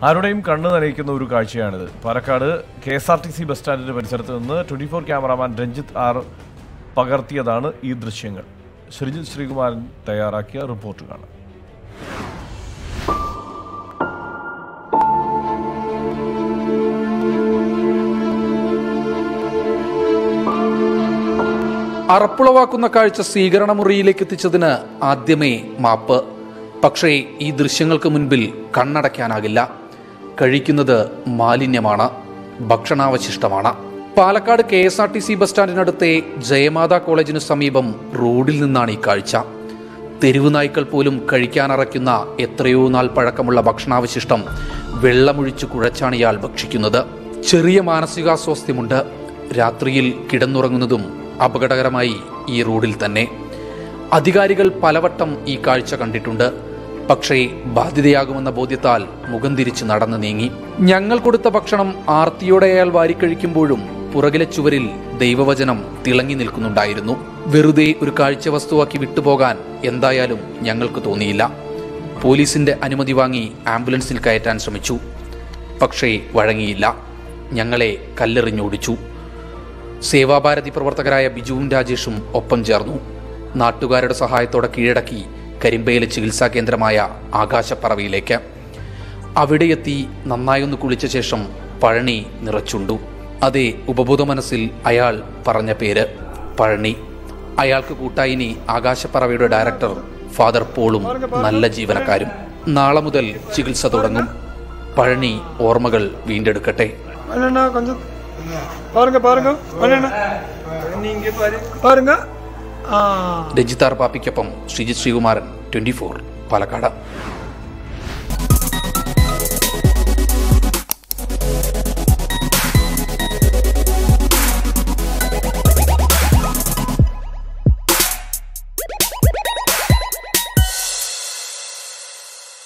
ആരുടെയും കണ്ണു നനയിക്കുന്ന ഒരു കാഴ്ചയാണിത്. പാലക്കാട് KSRTC ബസ് സ്റ്റാൻഡിന്റെ പരിസരത്ത് നിന്ന് 24 ക്യാമറാമാൻ രഞ്ജിത്ത് ആർ പകർത്തിയതാണ് ഈ ദൃശ്യങ്ങൾ. ശ്രീജിത്ത് ശ്രീകുമാരൻ തയ്യാറാക്കിയ റിപ്പോർട്ട് കാണാം. അറപ്പുളവാക്കുന്ന കാഴ്ച സ്വീകരണ മുറിയിലേക്ക് എത്തിച്ചതിന് ആദ്യമേ മാപ്പ്. പക്ഷേ ഈ ദൃശ്യങ്ങൾക്ക് മുൻപിൽ കണ്ണടയ്ക്കാനാകില്ല. കഴിക്കുന്നത് മാലിന്യമാണ്, ഭക്ഷണാവശിഷ്ടമാണ്. പാലക്കാട് KSRTC ബസ് സ്റ്റാൻഡിനടുത്തെ ജയമാതാ കോളേജിനു സമീപം റോഡിൽ നിന്നാണ് ഈ കാഴ്ച. തെരുവു നായ്ക്കൾ പോലും കഴിക്കാനറയ്ക്കുന്ന എത്രയോ നാൾ പഴക്കമുള്ള ഭക്ഷണാവശിഷ്ടം വെള്ളമൊഴിച്ചു കുഴച്ചാണ് ഇയാൾ ഭക്ഷിക്കുന്നത്. ചെറിയ മാനസികാസ്വാസ്ഥ്യമുണ്ട്. രാത്രിയിൽ കിടന്നുറങ്ങുന്നതും അപകടകരമായി ഈ റോഡിൽ തന്നെ. അധികാരികൾ പലവട്ടം ഈ കാഴ്ച കണ്ടിട്ടുണ്ട്. പക്ഷേ ബാധ്യതയാകുമെന്ന ബോധ്യത്താൽ മുഖം തിരിച്ച് നടന്നു നീങ്ങി. ഞങ്ങൾ കൊടുത്ത ഭക്ഷണം ആർത്തിയോടെ അയാൾ വാരിക്കഴിക്കുമ്പോഴും പുറകിലെ ചുവരിൽ ദൈവവചനം തിളങ്ങി നിൽക്കുന്നുണ്ടായിരുന്നു. വെറുതെ ഒരു കാഴ്ച വസ്തുവാക്കി വിട്ടുപോകാൻ എന്തായാലും ഞങ്ങൾക്ക് തോന്നിയില്ല. പോലീസിന്റെ അനുമതി വാങ്ങി ആംബുലൻസിൽ കയറ്റാൻ ശ്രമിച്ചു. പക്ഷേ വഴങ്ങിയില്ല. ഞങ്ങളെ കല്ലെറിഞ്ഞോടിച്ചു. സേവാഭാരതി പ്രവർത്തകരായ ബിജുവും രാജേഷും ഒപ്പം ചേർന്നു. നാട്ടുകാരുടെ സഹായത്തോടെ കീഴടക്കി കരിമ്പയിലെ ചികിത്സാ കേന്ദ്രമായ ആകാശപ്പറവയിലേക്ക്. അവിടെയെത്തി നന്നായൊന്ന് കുളിച്ച ശേഷം പഴനി നിറച്ചുണ്ടു. അതേ, ഉപബോധ മനസ്സിൽ അയാൾ പറഞ്ഞ പേര് പഴനി. അയാൾക്ക് കൂട്ടായിനി ആകാശപ്പറവയുടെ ഡയറക്ടർ ഫാദർ പോളും നല്ല ജീവനക്കാരും. നാളെ മുതൽ ചികിത്സ തുടങ്ങും. പഴനി ഓർമ്മകൾ വീണ്ടെടുക്കട്ടെ. രഞ്ജിത്താർ പാപ്പിക്കൊപ്പം ശ്രീജിത്ത് ശ്രീകുമാരൻ, 24 പാലക്കാട്.